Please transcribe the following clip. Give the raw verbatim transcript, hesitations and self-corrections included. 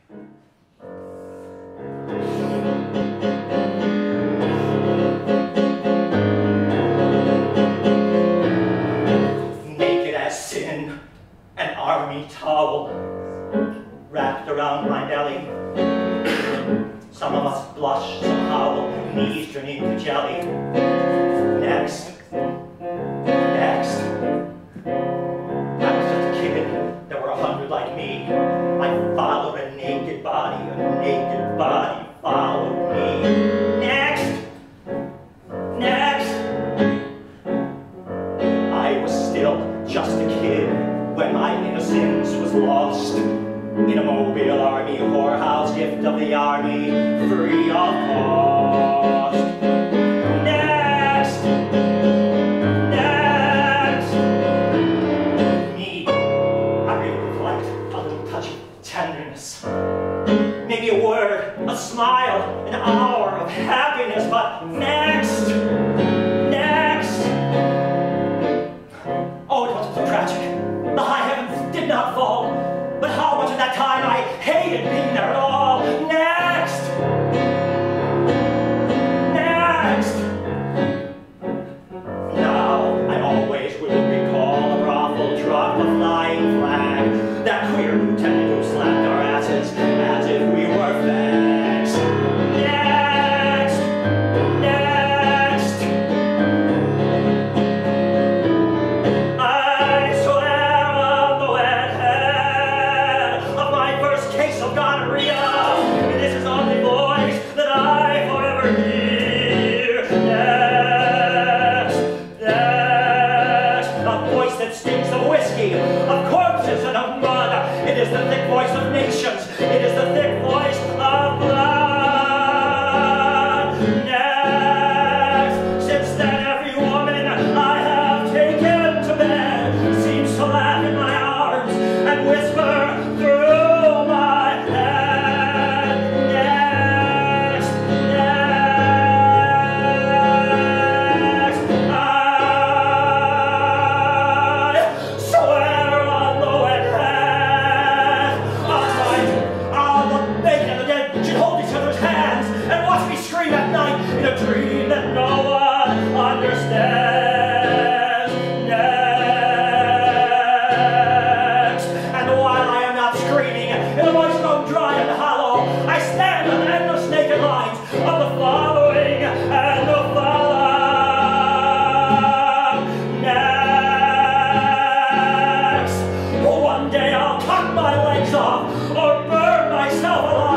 Naked as sin, an army towel wrapped around my belly. Some of us blush, some howl, knees turn into jelly. Next, next. I was just a kid, there were a hundred like me. I followed a naked body, a naked body followed me. Next, next. I was still just a kid when my innocence was lost in a mobile army whorehouse, gift of the army, free of cost. Next, next. Me, I really would like a little touch of tenderness. Maybe a word, a smile, an hour of happiness, but next, next. Oh, it wasn't so tragic. The high heavens did not fall. But how much of that time I hated being there at all. Next! Next! Now I always will recall a brothel drop, a flying flag, that queer lieutenant who slapped our asses as if we were fags. Next! Next! I swear on the wet head of my first case of gonorrhea, this is the only voice that I forever hear. Next, next, a voice that stinks of whiskey, of corpses and of mud. It is the thick voice of nations. It is the thick voice of blood. Next, since then every woman I have taken to bed seems to laugh in my arms and whisper through my head. Next, next, I swear on the wet head of my, all the naked and the dead should hold each other's hands and watch me scream at night in a dream that no one understands. Next, and while I am not screaming in a voice grown dry and hollow, I stand on endless naked lines of the following and the following. Next, one day I'll cut my legs off or burn myself alive.